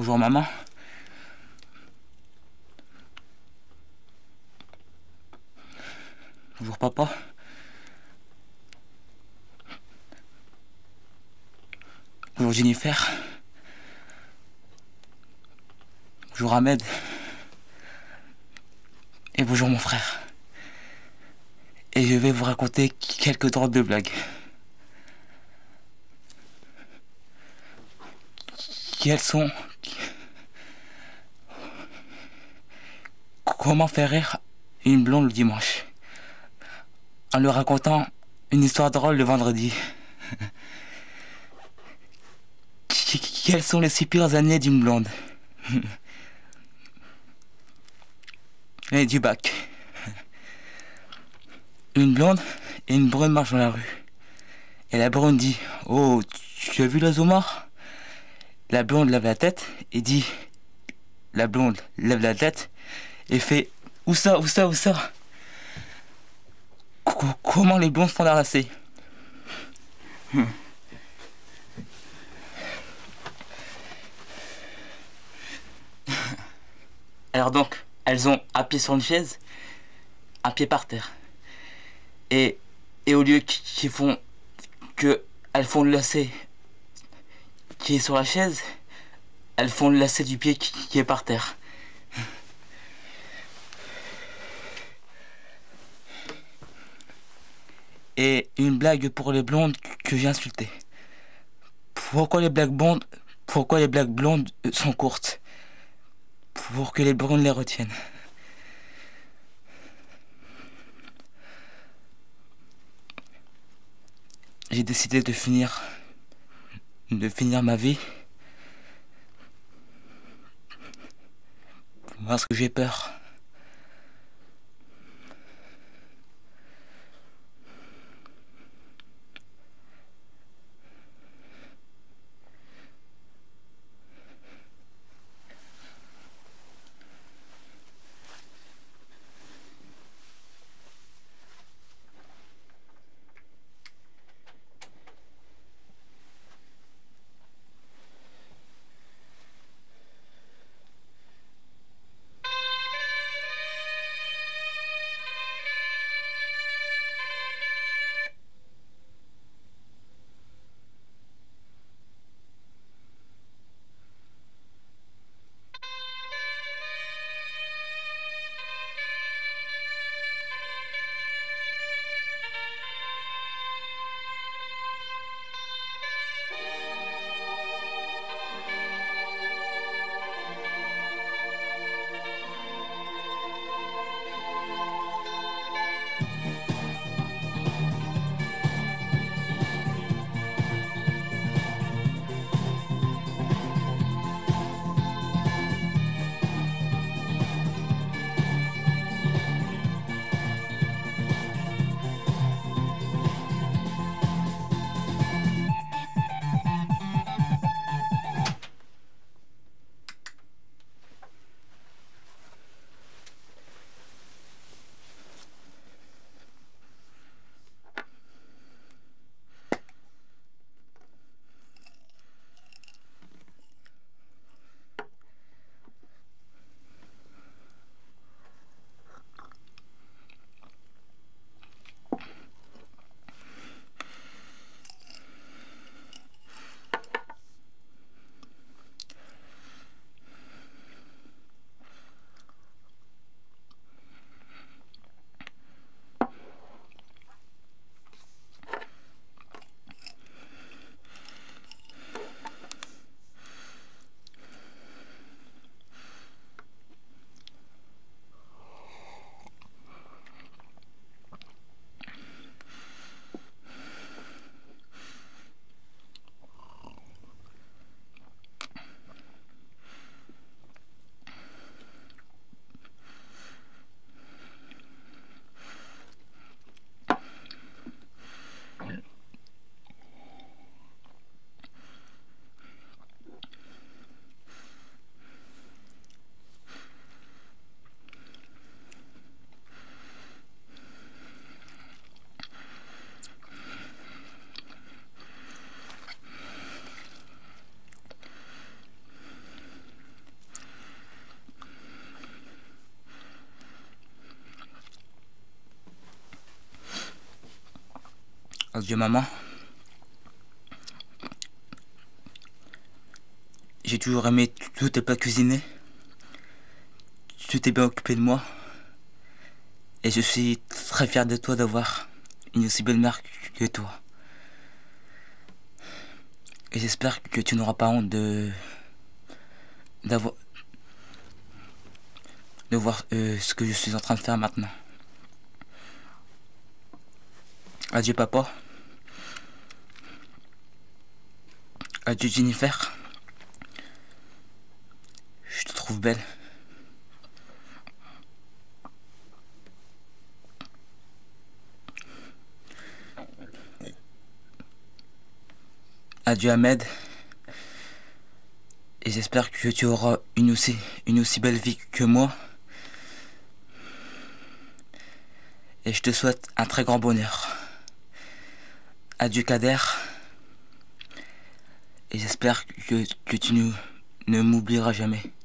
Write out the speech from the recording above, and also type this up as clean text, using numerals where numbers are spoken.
Bonjour maman. Bonjour papa. Bonjour Jennifer. Bonjour Ahmed. Et bonjour mon frère. Et je vais vous raconter quelques drôles de blagues. Quelles sont... Comment faire rire une blonde le dimanche? En lui racontant une histoire drôle le vendredi. Quelles sont les 6 pires années d'une blonde? Et du bac. Une blonde et une brune marchent dans la rue. Et la brune dit: Oh, tu as vu l'oiseau mort? La blonde lève la tête et dit... La blonde lève la tête et fait: Où ça, où ça, où ça? Comment les blondes font d'arraser? Alors donc, elles ont un pied sur une chaise, un pied par terre. Et au lieu qu'ils font... elles font le lacet qui est sur la chaise, elles font le lacet du pied qui est par terre. Et une blague pour les blondes que j'ai insultées. Pourquoi les blagues blondes sont courtes? Pour que les brunes les retiennent. J'ai décidé de finir ma vie parce que j'ai peur. Adieu maman. J'ai toujours aimé tous tes plats cuisinés. Tu t'es bien occupé de moi. Et je suis très fier de toi d'avoir une aussi belle mère que toi. Et j'espère que tu n'auras pas honte de voir ce que je suis en train de faire maintenant. Adieu papa. Adieu Jennifer. Je te trouve belle. Adieu Ahmed. Et j'espère que tu auras une aussi belle vie que moi. Et je te souhaite un très grand bonheur. Adieu Kader. Et j'espère que tu ne m'oublieras jamais.